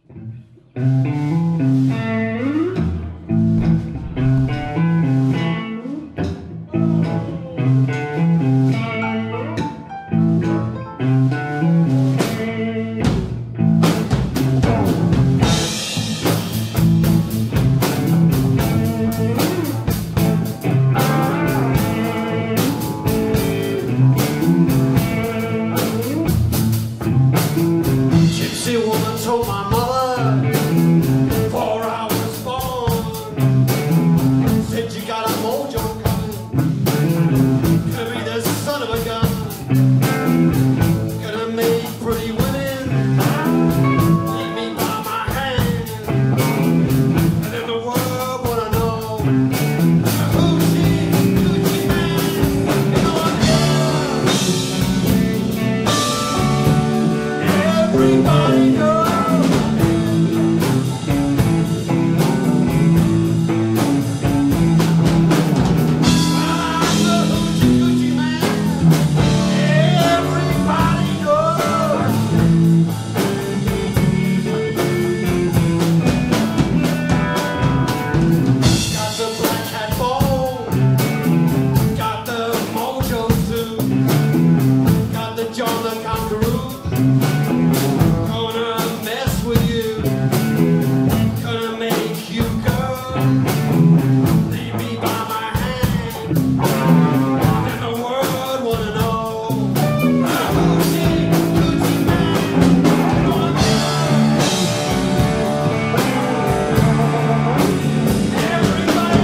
Told my mother before I was born, said you got a mojo coming, gonna be the son of a gun, gonna make pretty women lead me by my hand, and then the world wanna know who's he man, you know what? Everybody knows. John the Conqueror, gonna mess with you, gonna make you go, leave me by my hand, and the world wanna know who's he man, everybody